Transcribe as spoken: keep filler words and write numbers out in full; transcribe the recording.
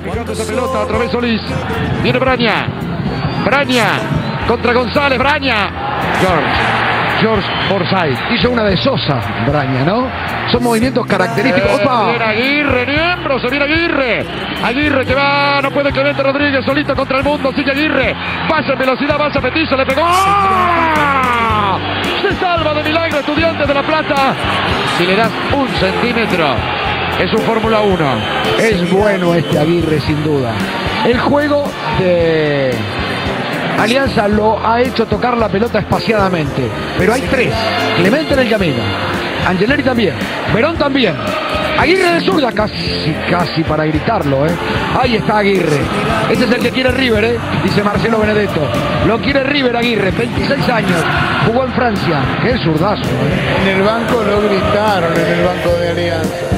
Picando esa pelota, otra vez Solís. Viene Braña. Braña contra González. Braña. George. George Forsyth. Hizo una de Sosa, Braña, ¿no? Son movimientos característicos. Eh, ¡Opa! viene Aguirre, miembro, se viene Aguirre. Aguirre que va, no puede Clemente Rodríguez, solito contra el mundo, sigue Aguirre. Pasa en velocidad, pasa Petizo, le pegó. ¡Oh! Se salva de milagro Estudiantes de La Plata. Si le das un centímetro, es un Fórmula uno. Es bueno este Aguirre, sin duda. El juego de Alianza lo ha hecho tocar la pelota espaciadamente. Pero hay tres. Clemente en el camino. Angeleri también. Verón también. Aguirre de zurda. Casi, casi para gritarlo, ¿eh? Ahí está Aguirre. Este es el que quiere River, ¿eh? Dice Marcelo Benedetto. Lo quiere River Aguirre. veintiséis años. Jugó en Francia. Qué zurdazo, ¿eh? En el banco lo gritaron, en el banco de Alianza.